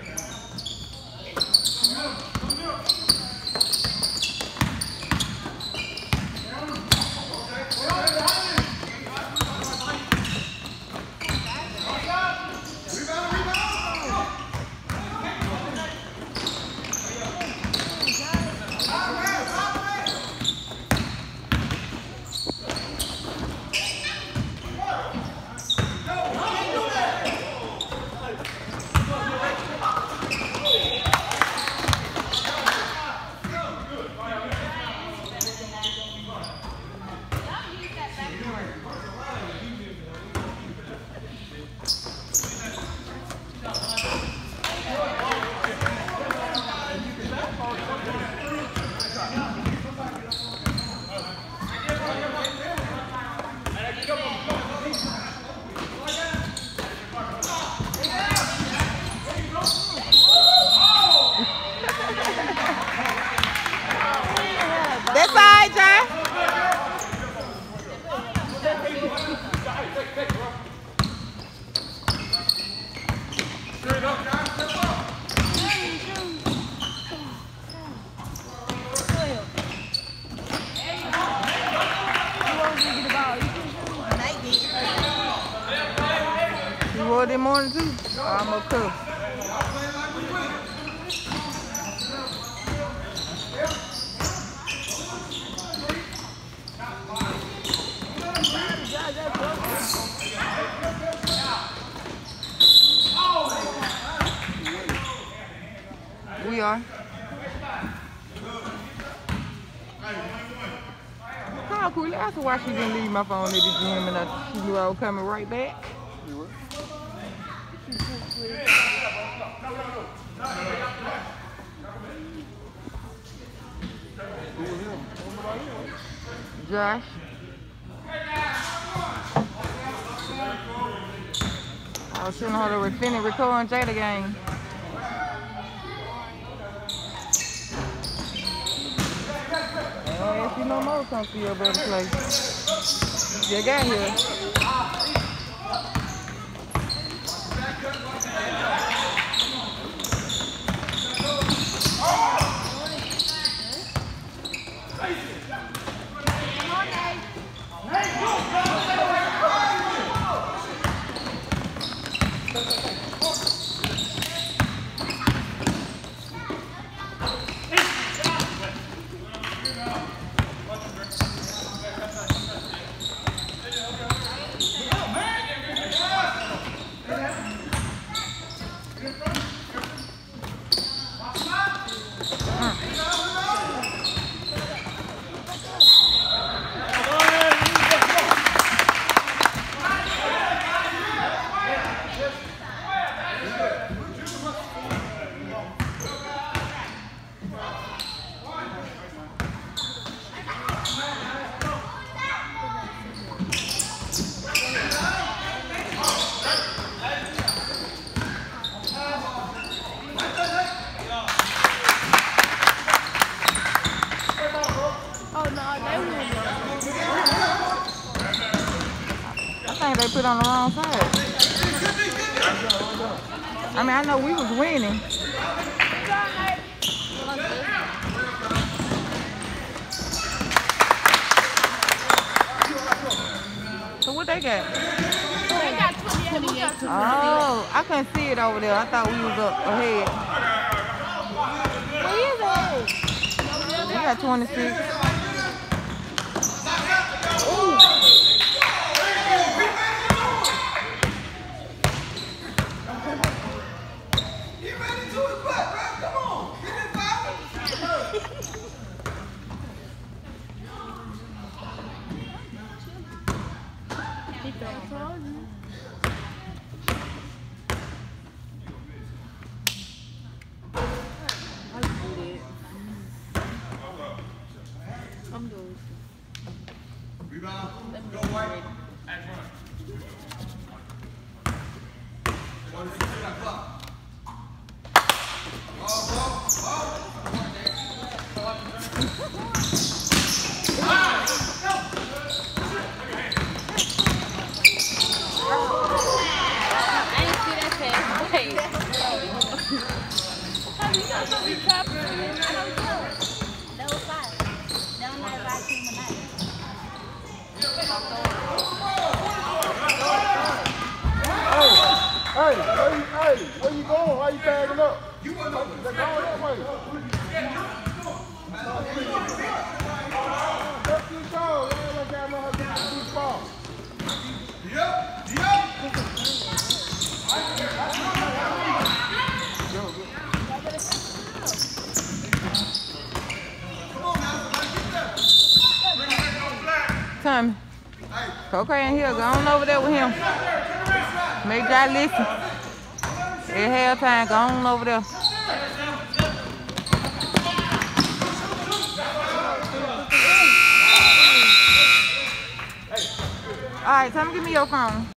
This morning too. I'm gonna cook. We are. How cool. That's why she didn't leave my phone at the gym and she knew I was coming right back. Josh. I was telling her to finish recording Jada game. I don't ask you no more, come see your brother play. You got here. They put on the wrong side. I mean, I know we was winning. So what they got? They got 28. Oh, I couldn't see it over there. I thought we was up ahead. Where is it? We got 26. I didn't see that pass. Hey, where you going? Why you bagging up? They're going that way. Let's keep going. Like I know how to get the ball. Tommy. Okay, in here. Go on over there with him. Make y'all listen. At halftime, go on over there. All right, Tommy, give me your phone.